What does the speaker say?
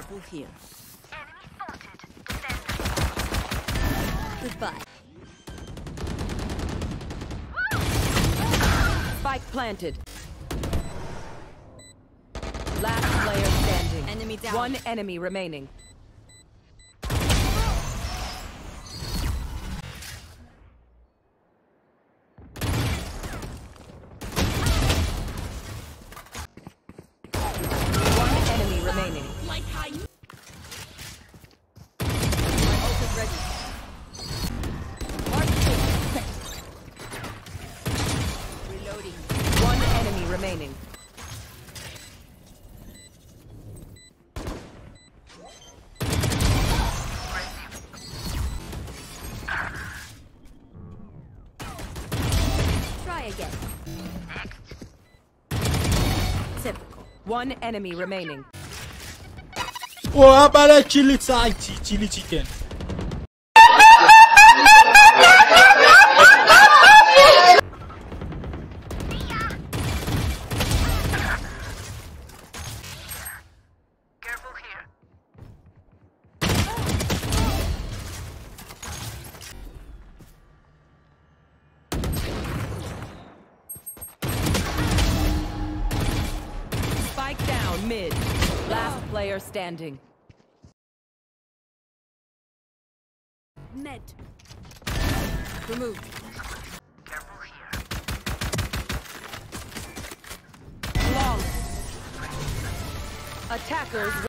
Careful here. Goodbye. Spike planted. Last player standing. Enemy down. One enemy remaining. One enemy remaining. Like how you. My ult is ready. Reloading. One enemy remaining. Try again. Typical. One enemy remaining. Oh, bala chili chicken. Spike down mid. Last player standing. Med. Removed. Long. Attackers.